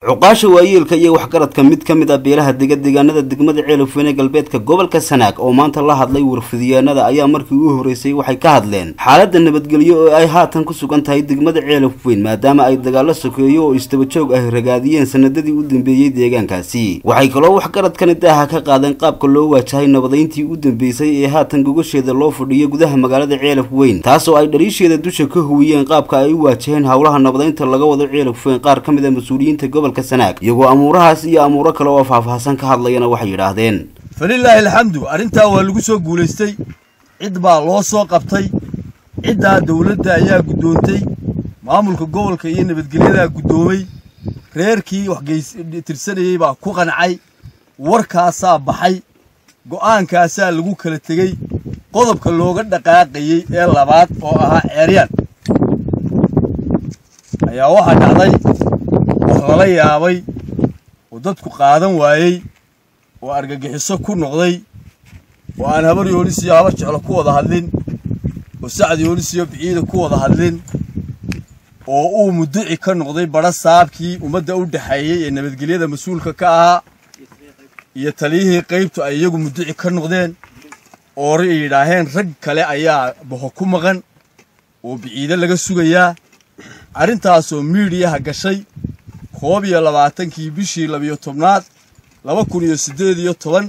عقاش ويل كي وحكرت كميت كميدا بيلها deegaanada degmada Ceelafweyn galbeedka gobolka Sanaag oo maanta la hadlay warfidiyeenada ayaa markii uu horeysay waxay ka hadleen xaaladda nabadgelyo oo ay haatan ku sugan tahay degmada Ceelafweyn maadaama ay dagaalo sokeeyo oo istaba joog ah ragaadiyeen sanadadii u dambeeyay deegaankaasi waxay kaloo waxkarad kanida ka qaadeen qaabka loo waajahay nabadeyntii u dambeysay ee haatan gogosheeda loo fadhiyo gudaha magaalada Ceelafweyn taasoo ay dhariisheeda dusha ka huwiyeen qaabka ay u waajaheen hawlaha nabadeynta laga wado Ceelafweyn qaar kamid ah mas'uuliyiinta gobolka Sanaag iyagoo amuurahaas iyo amuuro kale oo faahfaahsan ka hadlayana waxay yiraahdeen falillahi alhamdu arinta waa lagu soo guuleystay cid baa loo soo qabtay cidda dawladda ayaa gudoontay maamulka gobolka iyo nabadgelyada gudoomay reerkii wax tirsanayay baa ku qancay warkaas baxay go'aankaas lagu kala tagay qodobka looga dhaqaaqayay ee labaad oo ahaa Ceeryaan ayaa waxa dhacday la yaabay oo dadku qaadan waayay oo argagixiso ku noqday oo aan habar yoonis iyo habar jeclo ku wada hadlin oo Sacad yoonis iyo Biciida ku wada hadlin oo uu muddaci ka noqday bara saabkii umada u dhaxeeyay ee nabadgelyada mas'uulka ka ah iyo taliyihii qaybtu ay iyagu muddaci ka noqdeen oo yiraaheen rag kale ayaa boqo ku maqan oo Biciida laga sugayaa arintaas oo media gashay koob iyo 20 bishii 12 2018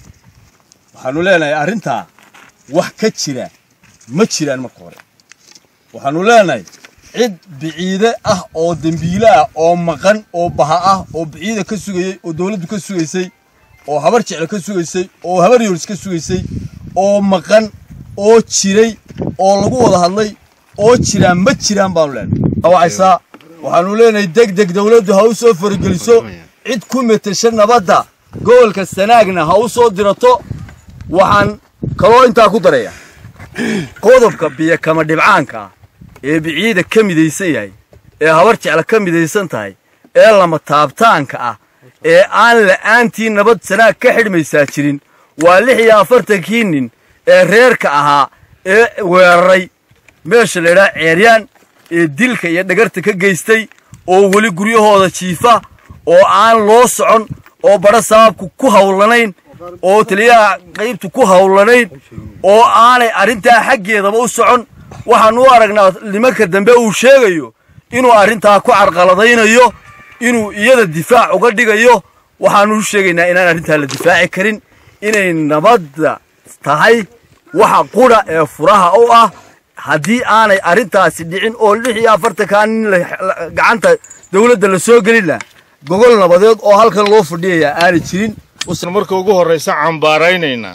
waxaanu leenahay arinta wax ka jira ma jiraan marka hore waxaanu leenahay cid Biciida ah oo dambiila ah oo maqan oo baha ah oo Biciida ka sugayay oo dawladdu ka sugaysay oo habar jecel ka sugaysay oo habar yoolis ka sugaysay oo maqan oo jiray oo lagu wada hadlay oo jiraan ma jiraan baan leenahay waxaanu leenahay degdeg dawladdu ha u soo fargeliso cid ku metashan nabadda gobolka Sanaagna ha u soo dirato waxaan kaloo inta ku dareeyaa qodobka biyo kama dhibcaanka ee Biciida ka midaysan yahay ee habar jecel ka midaysan tahay ee lama taabtaanka ah ee aan la'aantii nabad Sanaag ka xidhmaysaa jirin waa 46 nin ee reerka ahaa ee weeraray meesha la yiraahdo Ceeryaan ee dilka iyo dhagarta ka geystay oo wali guryahooda jiifa oo aan loo socon oo bara saabku ku hawlanayn oo taliyaha qaybtu ku hawlanayn oo aanay arinta xageedaba u socon waxaan u aragnaa limarka dambe uu sheegayo inuu arinta ku carqaladaynayo inuu iyada difaac uga dhigayo waxaan u sheegaynaa inaan arinta la difaaci karin inay nabadda tahay waxa qura ee furaha oo ah haddii aanay arintaasi dhicin oo 46 kan gacanta dawladda la soo gelina gogol nabadeed oo halkan loo fadhiyaa aanay jirin usna marka ugu horeysa cambaaraynayna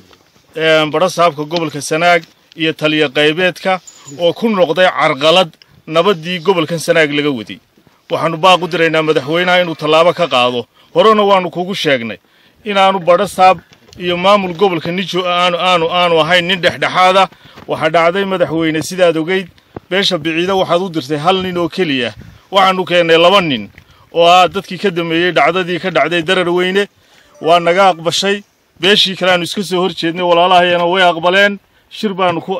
bara saabka gobolka Sanaag iyo taliya qaybeedka oo ku noqday carqalad nabadii gobolka Sanaag laga waday waxaanu baaq u direynaa madaxweynaha inuu talaabo ka qaado horena waanu kugu sheegnay inaanu bara saab iyo maamul gobolka Nijo aanu ahayn nin dhexdhexaada waxa dhacday madaxweyne sidaad ogeyd beesha Biciida waxaad u dirtay hal nin oo kaliya waxaanu keenay 2 nin oo dadkii ka dameeyay dhacdadii ka dhacday Dararweyne waa naga aqbashay beeshii kale aanu iska soo horjeednay walaalahaayna way aqbaleen shir baanu ku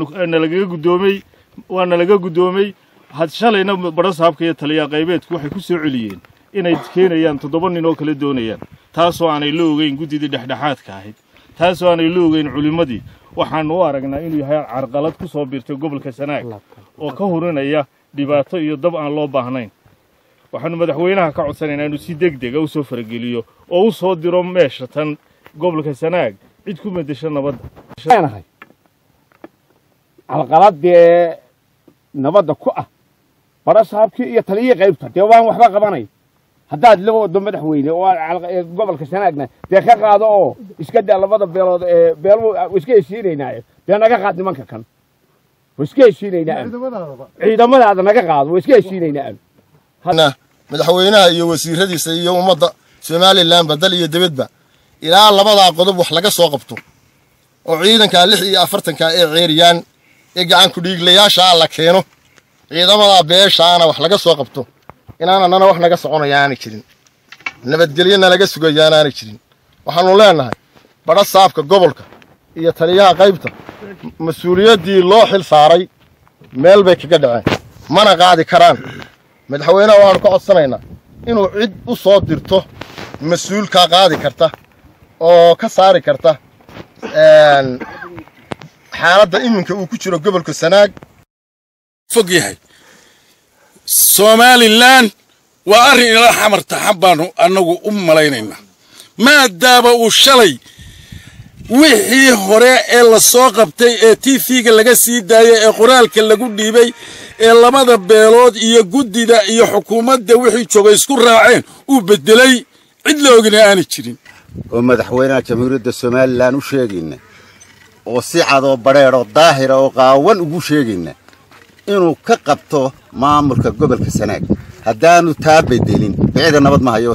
laga gudoomay had shalayna bara saabka iyo taliya qaybeedku waxay ku soo celiyeen inay keenayaan 7 nin oo kala doonayaan taasoo aanay la ogeyn gudidii dhexdhexaadka ahayd taasoo aanay la ogeyn culimadii waxaanu u aragnaa inuu yahay carqalad ku soo biirtay gobolka Sanaag oo ka horinaya dhibaato iyo dab aan loo baahnayn waxaanu madaxweynaha ka codsanaynaa inuu si degdeg ah u soo fargeliyo oo u soo diro meesha tan gobolka Sanaag cid ku madasho nabadda carqalad nabadda ku ah bara saabkii iyo taliye qaybta waan waxba qabanay haddaad la wado madaxweyne oo gobolka Sanaagna ka qaado oo iska daa labada beelood ee beelo iska heshiinaynaa naga qaad nimanka kan iska heshiinaynaa ciidamada naga qaado iska heshiinaynaa madaxweynaha iyo wasiiradiisa iyo ummadda Soomaaliland badal iyo dibadba ilaa labada qodob wax laga soo qabto oo ciidanka 46 ee Ceeryaan ee gacan ku dhiiglayaasha la keeno ciidamada beeshaana wax laga soo qabto inaanana wax naga soconayaan jirin nabadgelyana laga sugayaan jirin waxaanu leenahay bara saabka gobolka iyo taliyaha qaybta mas'uuliyadii loo xil saaray meel bay kaga dhaceen mana qaadi karaan madaxweynaha waxaan ku codsanaynaa inuu cid u soo dirto mas-uul kaa qaadi karta oo ka saari karta xaaladda iminka uu ku jiro gobolka Sanaag fog yahay Somaliland waa arrin ila xamarta xabaanu anagu u malaynayna maadaaba uu shalay wixii hore ee la soo qabtay ee TV-ga laga sii daayay ee qoraalka lagu dhiibay ee labada beelood iyo guddida iyo xukuumadda wixii joogay isku raaceen uu bedelay cid la ogina aan jirin oo madaxweynaha jamhuuriyadda Somaliland u sheegayna oo si cad oo bareero daahir oo qaawan ugu sheegayna inuu ka qabto maamulka gobolka Sanaag haddaanu taa bedelin ciidan nabad ma hayo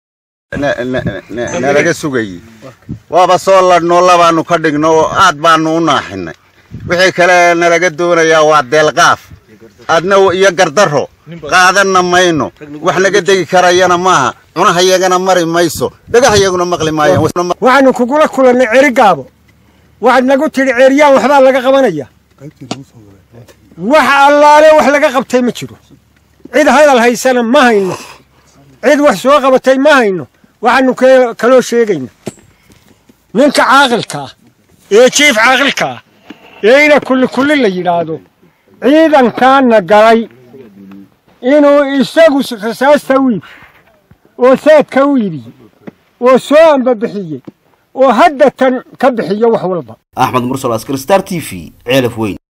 nalaga sugay waaba soo ladno labaanu ka dhigno aad baanu u naaxinay wixii kale nalaga doonayaa waa deelqaaf adna iyo gardaro qaadanna mayno wax naga degi karayana maaha cunahayagana mari mayso dhagahayaguna maqli maayaan waxaanu kugula kulannay cerigaabo waxaad nagu tiri ceeriyaan waxbaa laga qabanaya wax allaale wax laga qabtay ma jiro cid hadal haysana ma hayno cid wax soo qabatay ma hayno waxaanu kaloo sheegayna ninka caaqilka ee jiif caaqilka ee ina kulli la yiraahdo ciidankaana galay inuu isagu rasaasta u iibi oo saadka u iibi oo soo ambabixiyay oo hadda tan ka bixiyo wax walba Axmed Mursal Askari Star TV Ceelaf Weyn